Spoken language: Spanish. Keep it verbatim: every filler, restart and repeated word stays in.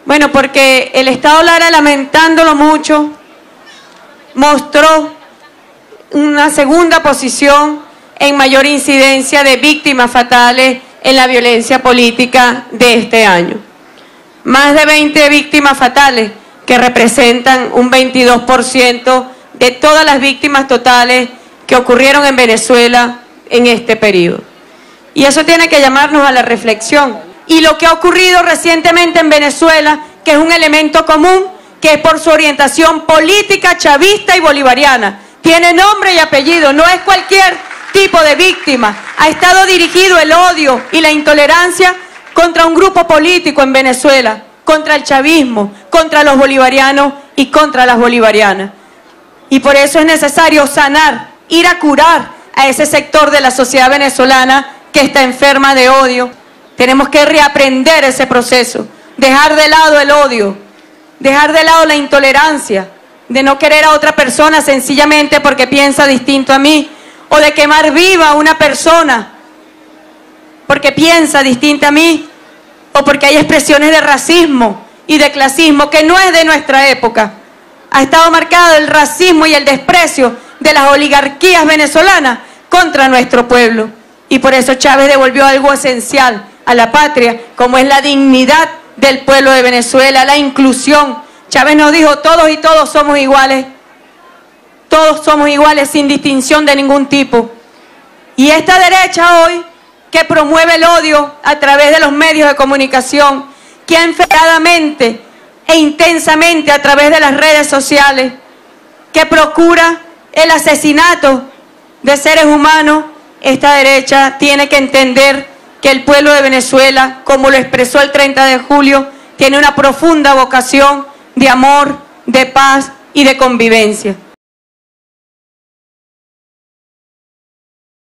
Bueno, porque el Estado Lara, lamentándolo mucho, mostró una segunda posición en mayor incidencia de víctimas fatales en la violencia política de este año. Más de veinte víctimas fatales, que representan un veintidós por ciento de todas las víctimas totales que ocurrieron en Venezuela en este periodo. Y eso tiene que llamarnos a la reflexión. Y lo que ha ocurrido recientemente en Venezuela, que es un elemento común, que es por su orientación política, chavista y bolivariana. Tiene nombre y apellido, no es cualquier tipo de víctima. Ha estado dirigido el odio y la intolerancia contra un grupo político en Venezuela, contra el chavismo, contra los bolivarianos y contra las bolivarianas. Y por eso es necesario sanar, ir a curar a ese sector de la sociedad venezolana que está enferma de odio. Tenemos que reaprender ese proceso, dejar de lado el odio, dejar de lado la intolerancia, de no querer a otra persona sencillamente porque piensa distinto a mí, o de quemar viva a una persona porque piensa distinta a mí, o porque hay expresiones de racismo y de clasismo que no es de nuestra época. Ha estado marcado el racismo y el desprecio de las oligarquías venezolanas contra nuestro pueblo. Y por eso Chávez devolvió algo esencial a la patria, como es la dignidad del pueblo de Venezuela, la inclusión. Chávez nos dijo, todos y todos somos iguales, todos somos iguales sin distinción de ningún tipo. Y esta derecha hoy, que promueve el odio a través de los medios de comunicación, que enfadadamente e intensamente a través de las redes sociales, que procura el asesinato de seres humanos, esta derecha tiene que entender que el pueblo de Venezuela, como lo expresó el treinta de julio, tiene una profunda vocación de amor, de paz y de convivencia.